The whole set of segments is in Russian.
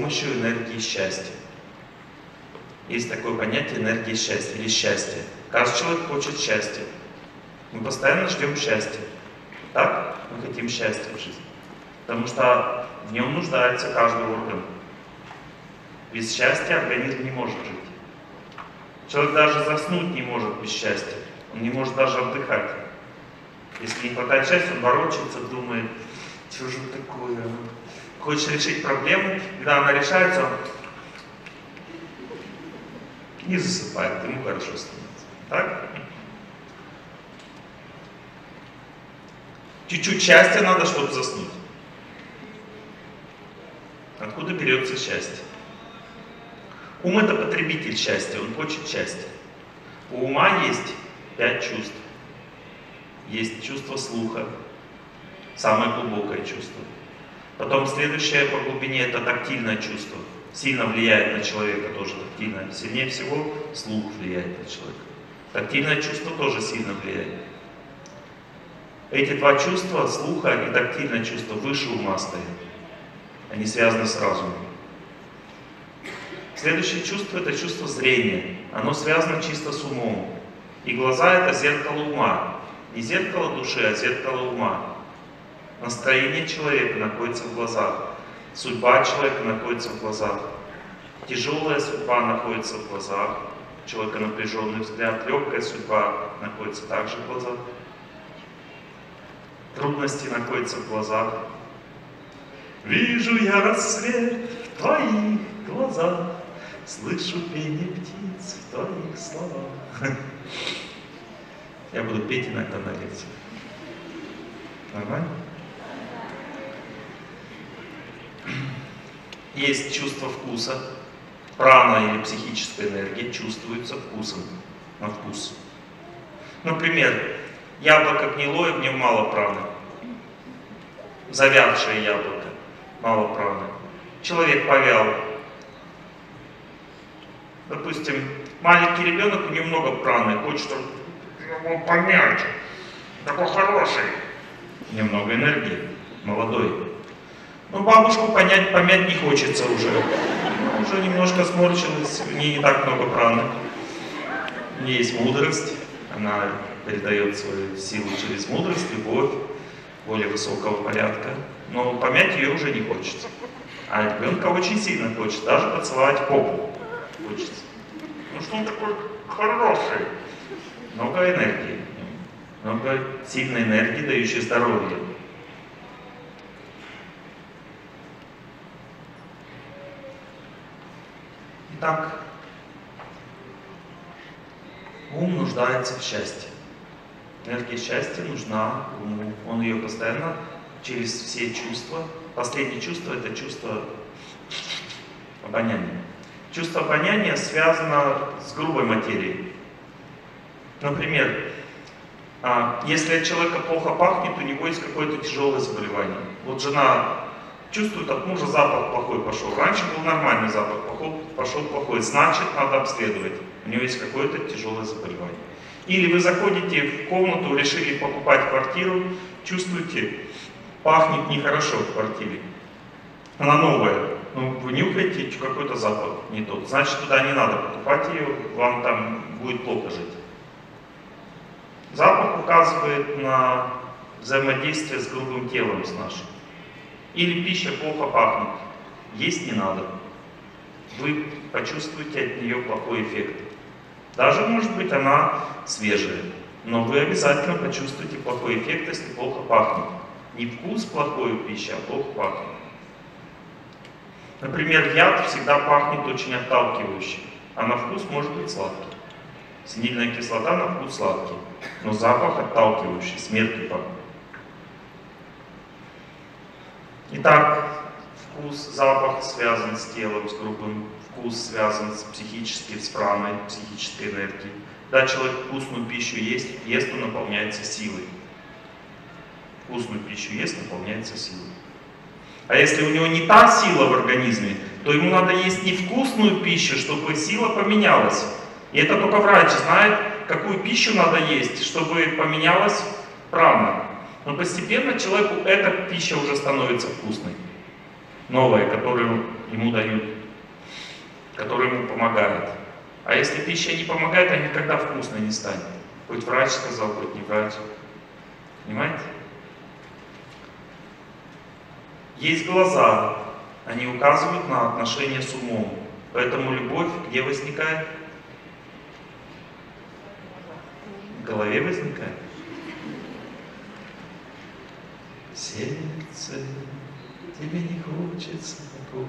помощью энергии счастья. Есть такое понятие энергии счастья или счастье. Каждый человек хочет счастья. Мы постоянно ждем счастья. Так? Мы хотим счастья в жизни. Потому что в нем нуждается каждый орган. Без счастья организм не может жить. Человек даже заснуть не может без счастья. Он не может даже отдыхать. Если не хватает счастья, он ворочается, думает, что же такое. Хочешь решить проблему, когда она решается, он не засыпает, ему хорошо становится. Так? Чуть-чуть счастья надо, чтобы заснуть. Откуда берется счастье? Ум — это потребитель счастья, он хочет счастья. У ума есть 5 чувств. Есть чувство слуха, самое глубокое чувство. Потом следующее по глубине — это тактильное чувство. Сильно влияет на человека тоже тактильное. Сильнее всего слух влияет на человека. Тактильное чувство тоже сильно влияет. Эти 2 чувства, слуха и тактильное чувство, выше ума стоят. Они связаны с разумом. Следующее чувство — это чувство зрения. Оно связано чисто с умом. И глаза — это зеркало ума. Не зеркало души, а зеркало ума. Настроение человека находится в глазах. Судьба человека находится в глазах. Тяжелая судьба находится в глазах. У человека напряженный взгляд. Легкая судьба находится также в глазах. Трудности находятся в глазах. Вижу я рассвет в твоих глазах, слышу пение птиц в твоих словах. Я буду петь иногда на лекции. Нормально? Есть чувство вкуса. Прана или психическая энергия чувствуется вкусом, на вкус. Например, яблоко гнилое, в нем мало праны. Завядшее яблоко, мало праны. Человек повял. Допустим, маленький ребенок, у него много праны, хочет его помять. Такой хороший. Немного энергии, молодой. Но бабушку помять не хочется уже. Уже немножко сморщилась, в ней не так много праны. У нее есть мудрость, она передает свою силу через мудрость, любовь, более высокого порядка. Но помять ее уже не хочется. А ребенка очень сильно хочет, даже поцеловать попу хочется. Ну что он такой хороший? Много энергии. Много сильной энергии, дающей здоровье. Итак, ум нуждается в счастье. Энергия счастья нужна уму. Он ее постоянно через все чувства. Последнее чувство — это чувство обоняния. Чувство обоняния связано с грубой материей. Например, если от человека плохо пахнет, у него есть какое-то тяжелое заболевание. Вот жена чувствует, от мужа запах плохой пошел. Раньше был нормальный запах, пошел плохой. Значит, надо обследовать. У него есть какое-то тяжелое заболевание. Или вы заходите в комнату, решили покупать квартиру, чувствуете, пахнет нехорошо в квартире. Она новая. Ну, вы нюхаете, какой-то запах не тот. Значит, туда не надо покупать ее, вам там будет плохо жить. Запах указывает на взаимодействие с грубым телом с нашим. Или пища плохо пахнет. Есть не надо. Вы почувствуете от нее плохой эффект. Даже, может быть, она свежая. Но вы обязательно почувствуете плохой эффект, если плохо пахнет. Не вкус плохой у пищи, а плохо пахнет. Например, яд всегда пахнет очень отталкивающе, а на вкус может быть сладкий. Синильная кислота на вкус сладкий, но запах отталкивающий, смертью пахнет. Итак, вкус, запах связан с телом, с грубым. Вкус связан с психической, с праной, психической энергией. Когда человек вкусную пищу ест, он наполняется силой. Вкусную пищу ест, наполняется силой. А если у него не та сила в организме, то ему надо есть невкусную пищу, чтобы сила поменялась. И это только врач знает, какую пищу надо есть, чтобы поменялась прана. Но постепенно человеку эта пища уже становится вкусной. новое, которое ему дают, которое ему помогает. А если пища не помогает, она никогда вкусной не станет. Хоть врач сказал, хоть не врач. Понимаете? Есть глаза, они указывают на отношения с умом. Поэтому любовь где возникает? В голове возникает. Сердце, тебе не хочется покоя.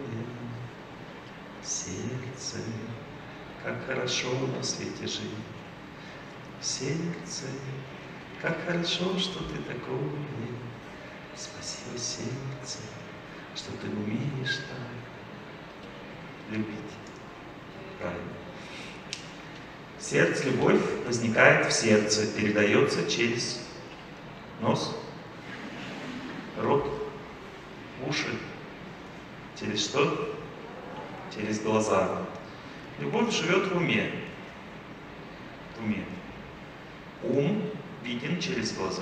Сердце, как хорошо на свете жить. Сердце, как хорошо, что ты такое. Спасибо, сердце, что ты умеешь так любить. Правильно. Сердце, любовь возникает в сердце, передается через нос, рот, уши. Через что? Через глаза. Любовь живет в уме. В уме. Ум виден через глаза.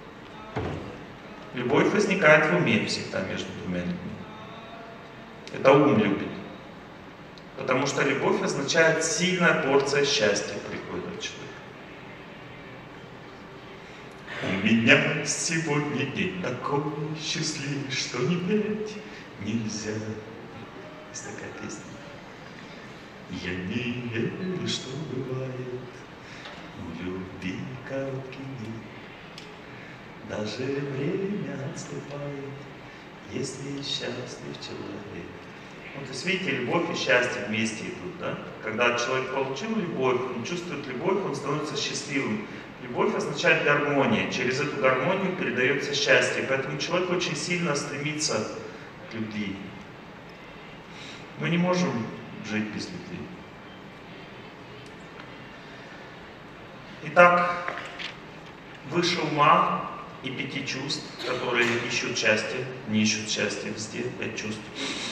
Любовь возникает в уме всегда между двумя людьми. Это ум любит. Потому что любовь означает сильная порция счастья приходит от человека. У меня сегодня день такой счастливый, что не петь нельзя. Есть такая песня. Я не верю, что бывает у любви короткий день. Даже время отступает, если счастлив человек. Вот, то есть, видите, любовь и счастье вместе идут, да? Когда человек получил любовь, он чувствует любовь, он становится счастливым. Любовь означает гармония. Через эту гармонию передается счастье. Поэтому человек очень сильно стремится к любви. Мы не можем жить без любви. Итак, выше ума и 5 чувств, которые ищут счастье, не ищут счастья везде, 5 чувств.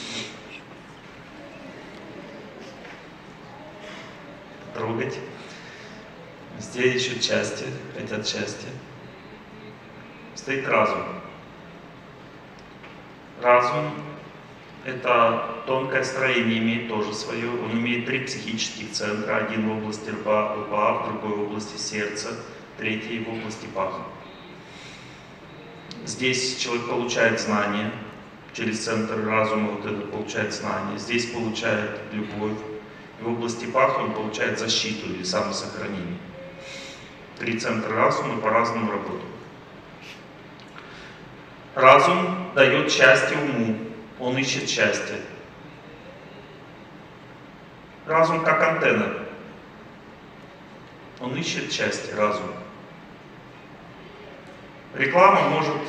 Трогать. Везде ищут счастье, хотят счастья. Стоит разум. Разум — это тонкое строение, имеет тоже свое. Он имеет 3 психических центра. Один в области лба, другой в области сердца, третий в области паха. Здесь человек получает знания, через центр разума вот это получает знания. Здесь получает любовь. В области паха он получает защиту или самосохранение. 3 центра разума по-разному работают. Разум дает счастье уму, он ищет счастье. Разум как антенна. Он ищет счастье, разум. Реклама может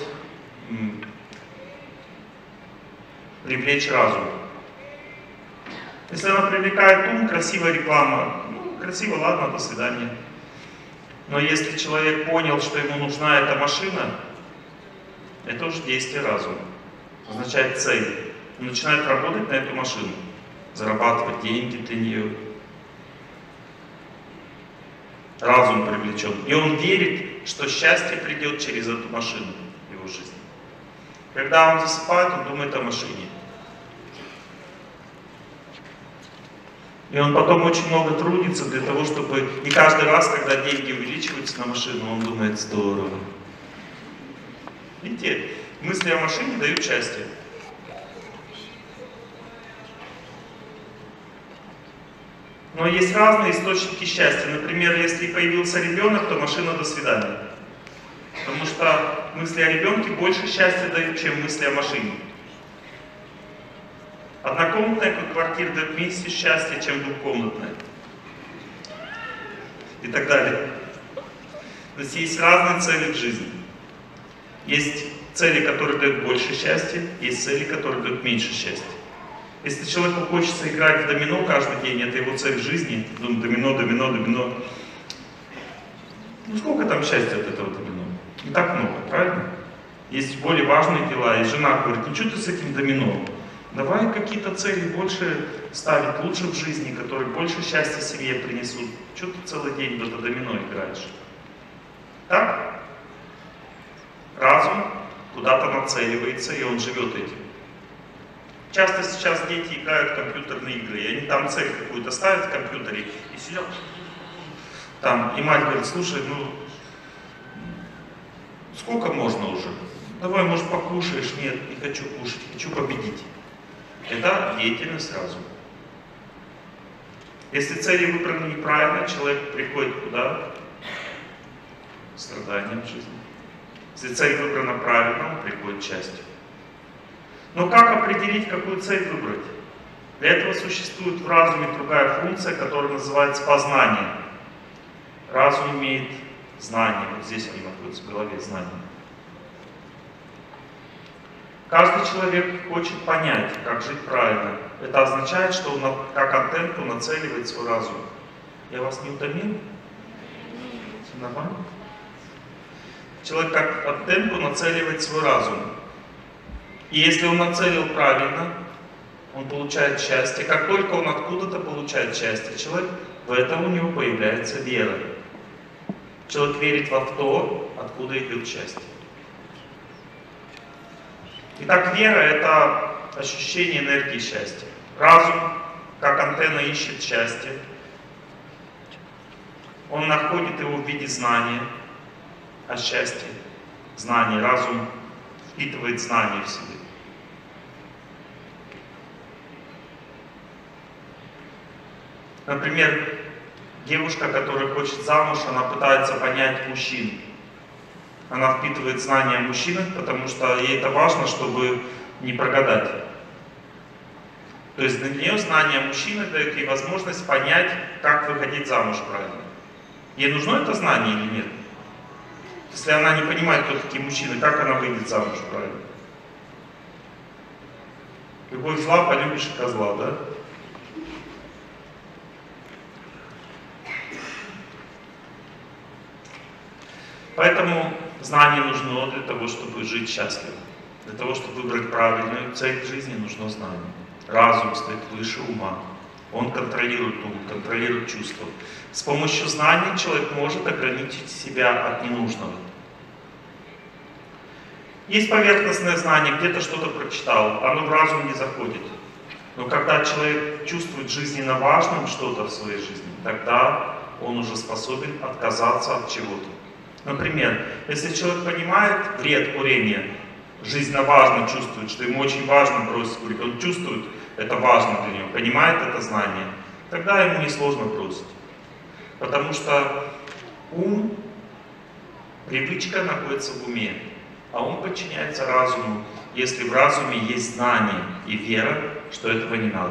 привлечь разум. Если она привлекает ум, красивая реклама, ну, красиво, ладно, до свидания. Но если человек понял, что ему нужна эта машина, это уже действие разума. Означает цель. Он начинает работать на эту машину, зарабатывать деньги для нее. Разум привлечен. И он верит, что счастье придет через эту машину в его жизни. Когда он засыпает, он думает о машине. И он потом очень много трудится для того, чтобы... И каждый раз, когда деньги увеличиваются на машину, он думает: здорово. Видите, мысли о машине дают счастье. Но есть разные источники счастья. Например, если появился ребенок, то машина до свидания. Потому что мысли о ребенке больше счастья дают, чем мысли о машине. Однокомнатная квартира дает меньше счастья, чем двухкомнатная. И так далее. То есть разные цели в жизни. Есть цели, которые дают больше счастья, есть цели, которые дают меньше счастья. Если человеку хочется играть в домино каждый день, это его цель в жизни, домино, домино, домино. Ну сколько там счастья от этого домино? Не так много, правильно? Есть более важные дела, и жена говорит: ну что ты с этим домино? Давай какие-то цели больше ставить, лучше в жизни, которые больше счастья семье принесут. Что ты целый день в это домино играешь? Так? Разум куда-то нацеливается, и он живет этим. Часто сейчас дети играют в компьютерные игры, и они там цель какую-то ставят в компьютере и сидят там, и мать говорит: слушай, ну сколько можно уже? Давай, может, покушаешь? Нет, не хочу кушать, хочу победить. Это деятельность разума. Если цели выбраны неправильно, человек приходит куда? Страданием в жизни. Если цель выбрана правильно, он приходит к счастью. Но как определить, какую цель выбрать? Для этого существует в разуме другая функция, которая называется познание. Разум имеет знания, вот здесь они находятся в голове, знания. Каждый человек хочет понять, как жить правильно. Это означает, что он как антенну нацеливает свой разум. Я вас не утомил? Все нормально? Человек как антенну нацеливает свой разум. И если он нацелил правильно, он получает счастье. Как только он откуда-то получает счастье, человек, в этом у него появляется вера. Человек верит во то, откуда идет счастье. Итак, вера — это ощущение энергии счастья. Разум, как антенна, ищет счастье. Он находит его в виде знания о счастье. Знание. Разум впитывает знания в себе. Например, девушка, которая хочет замуж, она пытается понять мужчин. Она впитывает знания о мужчинах, потому что ей это важно, чтобы не прогадать. То есть для нее знания о мужчинах дают ей возможность понять, как выходить замуж правильно. Ей нужно это знание или нет? Если она не понимает, кто такие мужчины, как она выйдет замуж правильно? Любовь зла, полюбишь и козла, да? Поэтому знание нужно для того, чтобы жить счастливо. Для того, чтобы выбрать правильную цель в жизни, нужно знание. Разум стоит выше ума. Он контролирует ум, контролирует чувства. С помощью знаний человек может ограничить себя от ненужного. Есть поверхностное знание, где-то что-то прочитал, оно в разум не заходит. Но когда человек чувствует жизненно важным что-то в своей жизни, тогда он уже способен отказаться от чего-то. Например, если человек понимает вред курения, жизненно важно чувствует, что ему очень важно бросить курить, он чувствует, это важно для него, понимает это знание, тогда ему несложно бросить. Потому что ум, привычка находится в уме, а ум подчиняется разуму, если в разуме есть знание и вера, что этого не надо.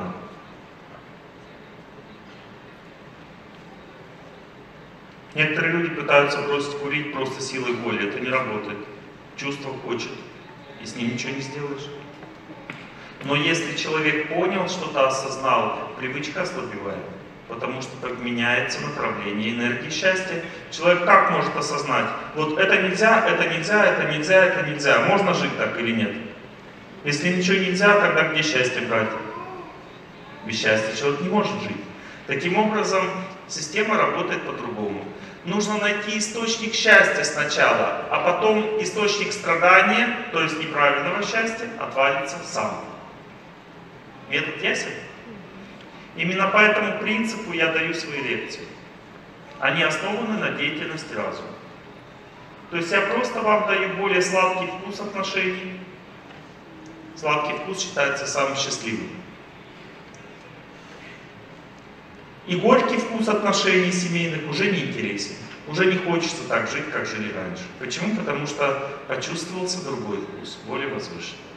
Некоторые люди пытаются бросить курить просто силой воли. Это не работает. Чувство хочет, и с ним ничего не сделаешь. Но если человек понял, что-то осознал, привычка ослабевает. Потому что так меняется направление энергии счастья. Человек как может осознать? Вот это нельзя, это нельзя, это нельзя, это нельзя. Можно жить так или нет? Если ничего нельзя, тогда где счастье брать? Без счастья человек не может жить. Таким образом, система работает по-другому. Нужно найти источник счастья сначала, а потом источник страдания, то есть неправильного счастья, отвалится сам. Метод ясен? Именно по этому принципу я даю свои лекции. Они основаны на деятельности разума. То есть я просто вам даю более сладкий вкус отношений. Сладкий вкус считается самым счастливым. И горький вкус отношений семейных уже не интересен. Уже не хочется так жить, как жили раньше. Почему? Потому что почувствовался другой вкус, более возвышенный.